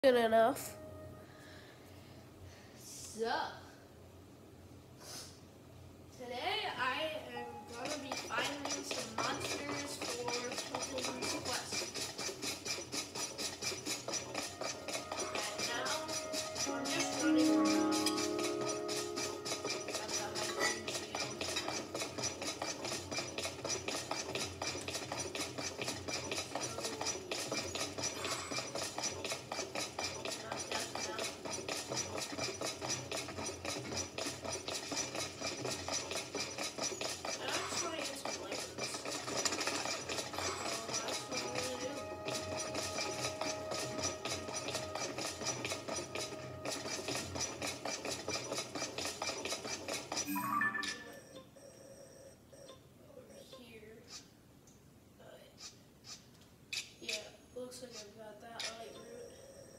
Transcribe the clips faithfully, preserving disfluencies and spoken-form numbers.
Good enough. So, today I am going to be finding some monsters for Totals Quest. Right now, I'm just running around. Got the high Looks like I've got that light route.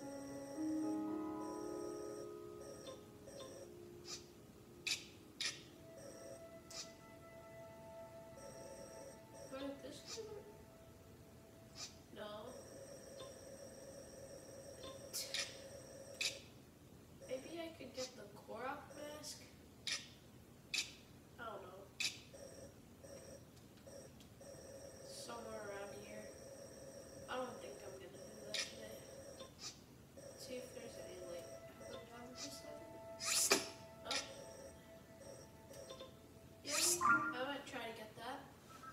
But this one? No. Maybe I could get the Korok mask? I don't know. Somewhere around here. I don't think I'm gonna do that today. Let's see if there's any like oh. Yeah, I might try to get that.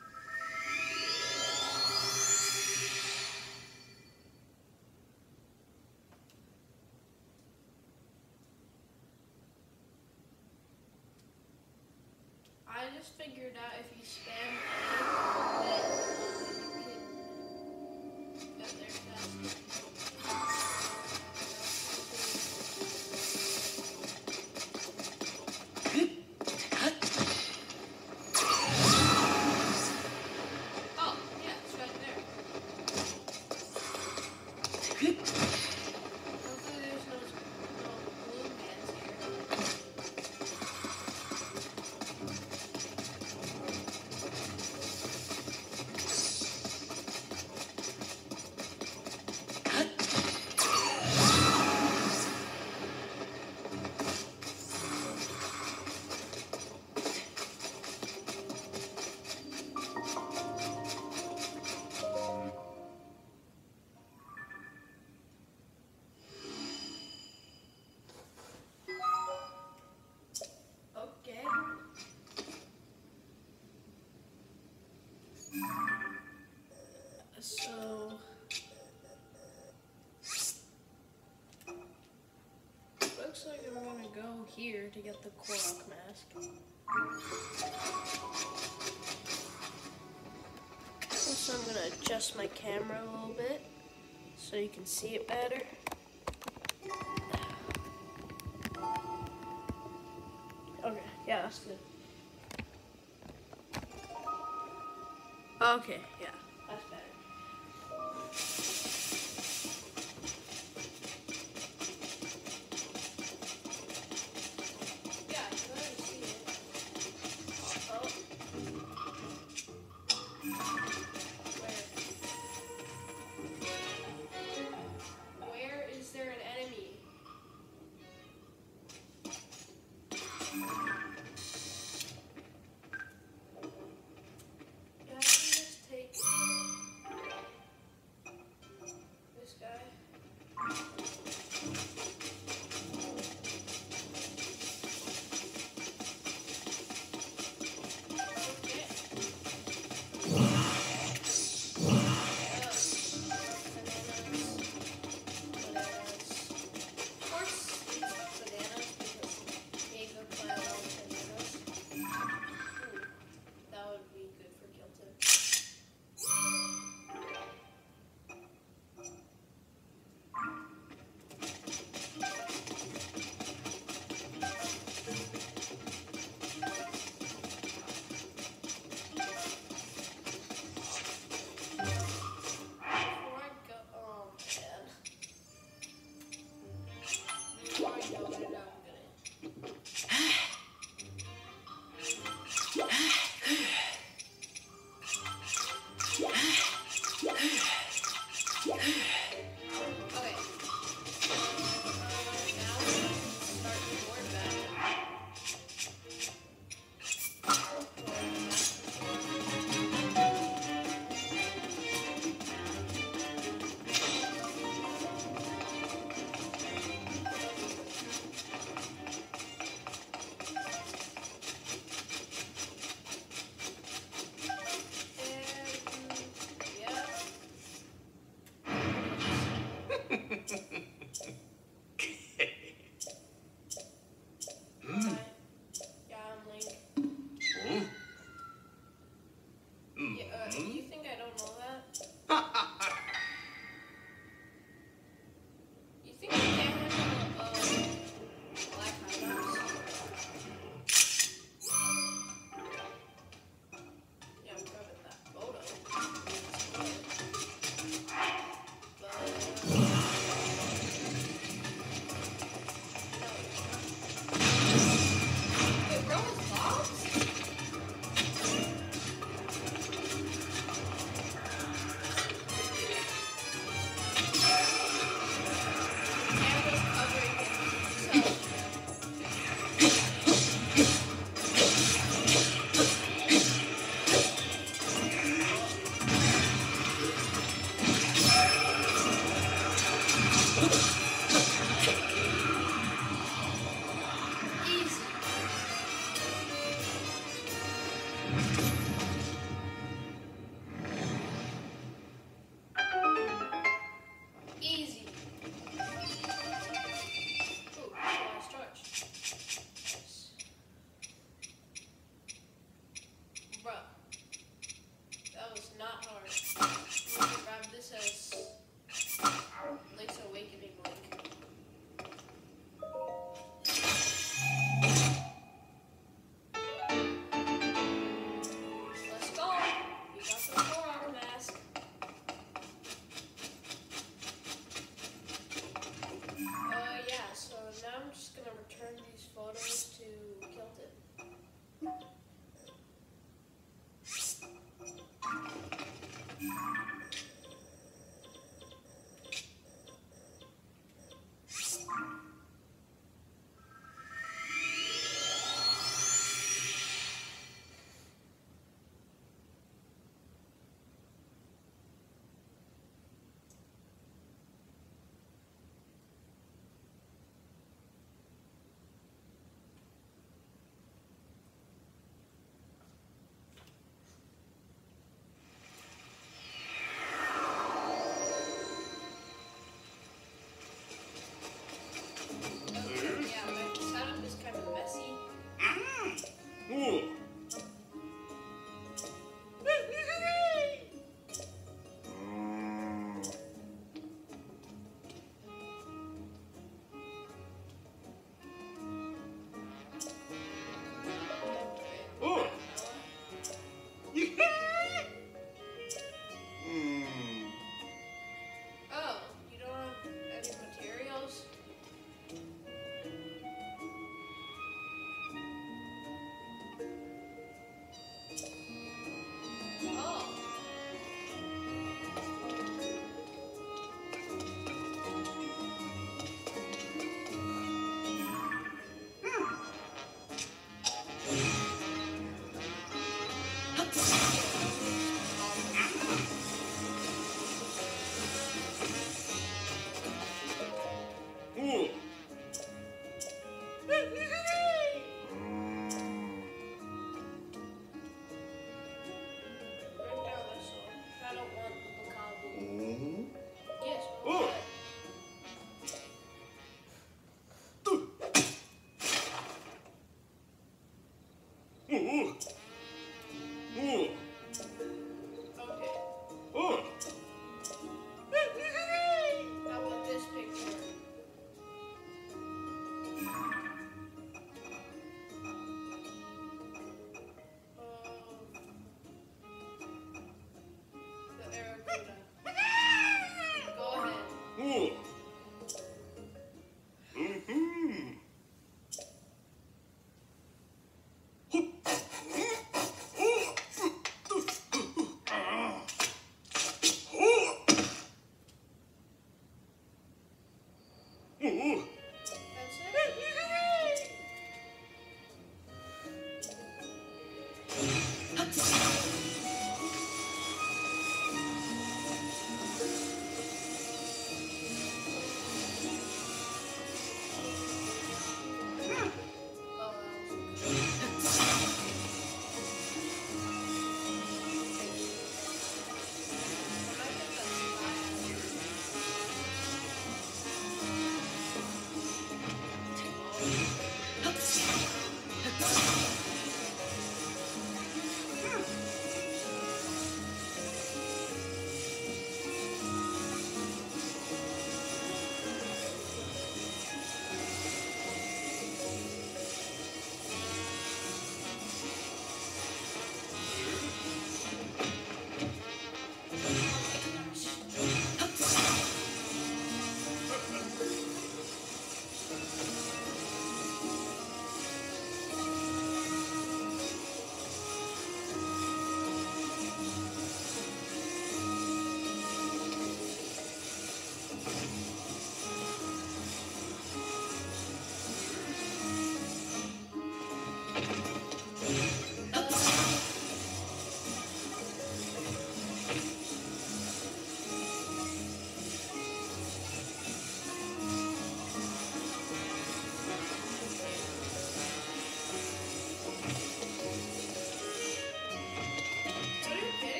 I just figured out if you spam A, then you can get there faster. Oh, yeah, it's right there. Hopefully there's no, no blue mans here. Okay. So looks like I'm gonna go here to get the Korok mask. So I'm gonna adjust my camera a little bit so you can see it better. Okay, yeah, that's good. Okay, yeah, that's better. Yeah, I can already see it. Oh. Where? Where is there an enemy? Yeah, I can just take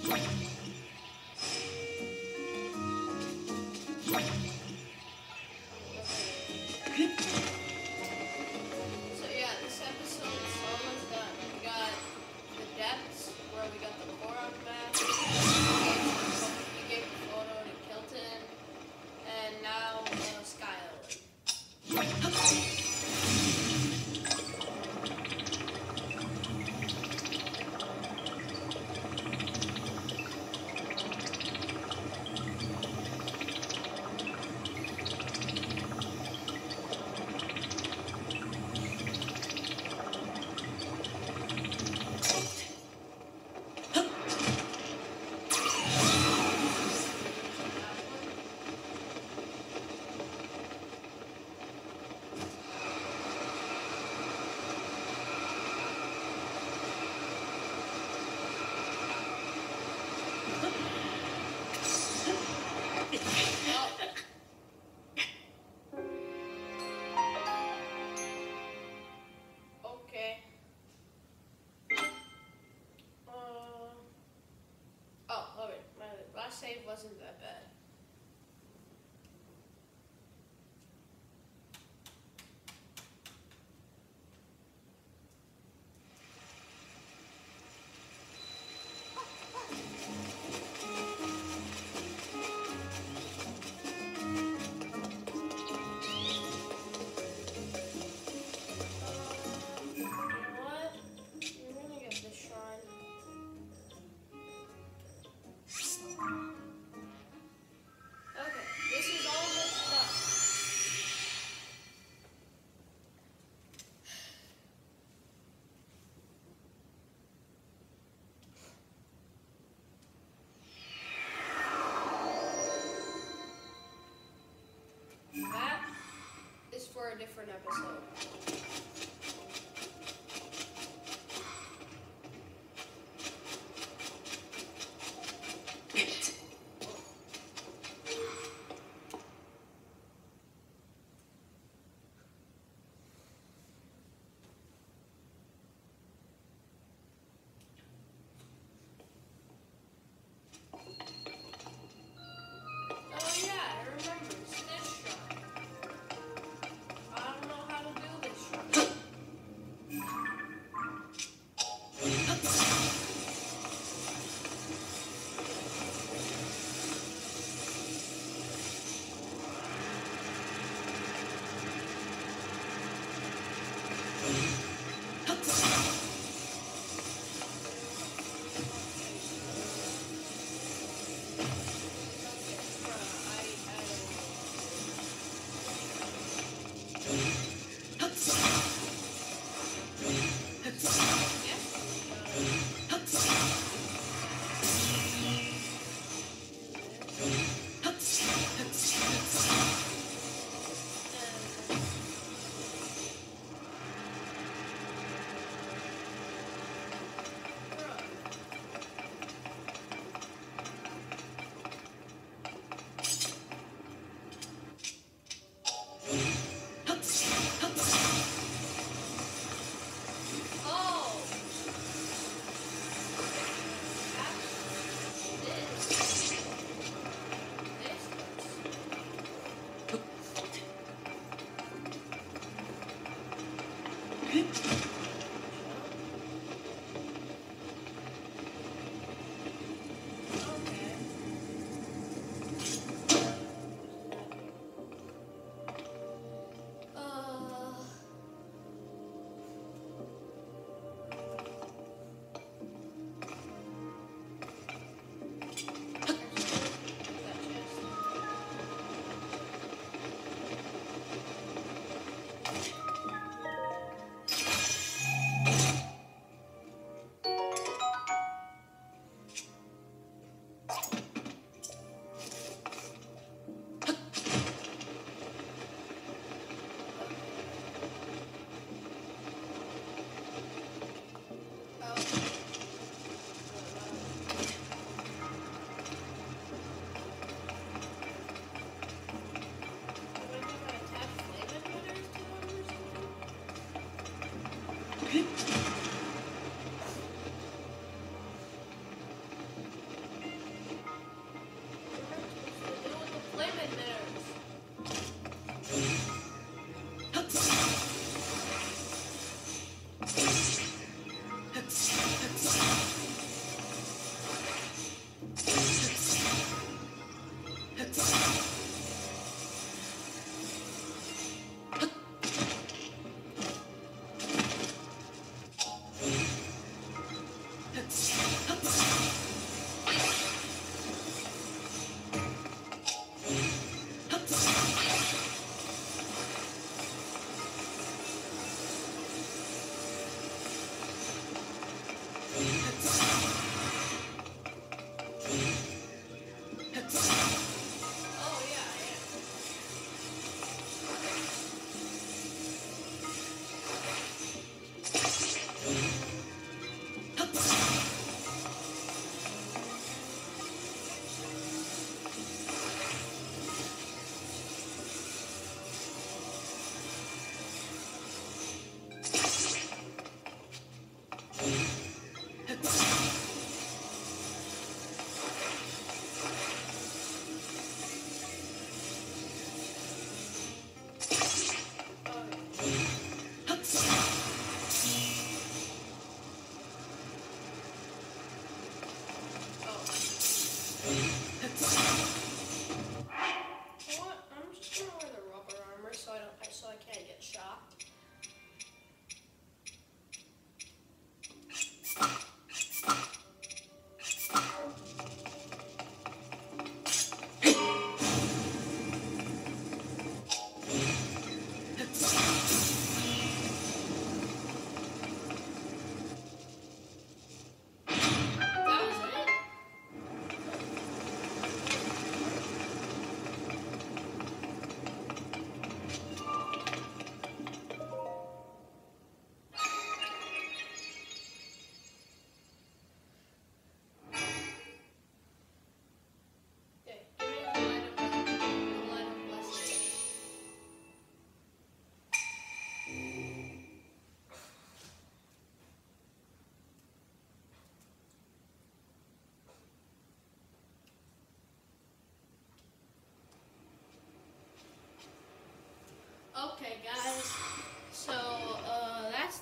So yeah, this episode is almost done. We got the depths, where we got the Korok map. We gave a photo to Kilton, and now uh, Sky Island. Okay. Uh, oh, okay. My last save wasn't that bad. You know what? You're gonna get this shrine. Okay, this is almost done. That is for a different episode. Oh yeah, I remember. It's this shrine. I don't know how to do this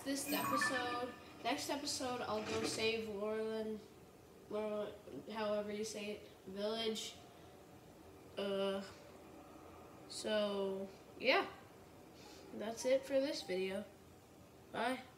this episode. Next episode, I'll go save Laurelin, Laurel, however you say it, village. Uh, so, yeah. That's it for this video. Bye.